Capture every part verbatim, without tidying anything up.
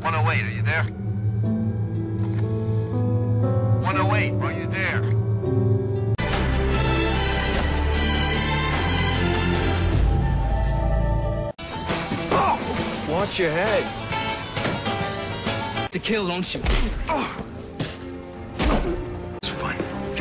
one oh eight, are you there? one oh eight, are you there? Oh! Watch your head. To kill, don't you? Oh! It's fun.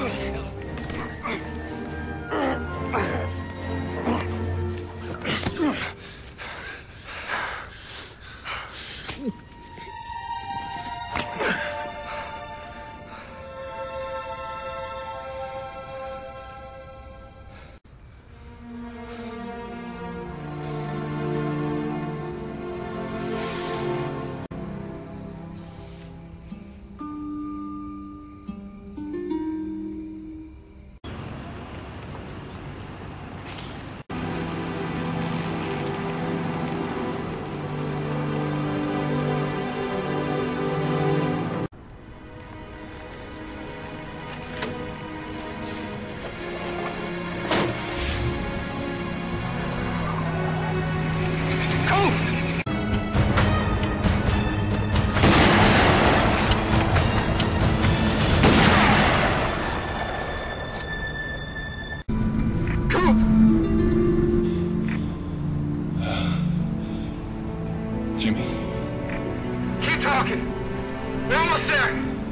Jimmy. Keep talking. We're almost there.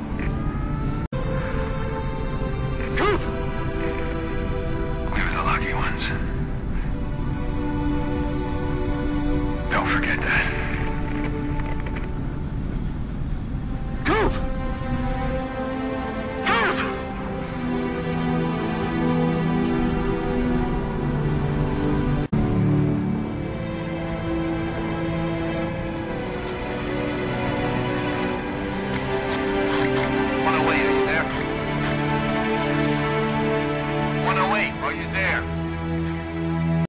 Coop! We were the lucky ones. Don't forget that. Coop! Coop! one oh eight, are you there?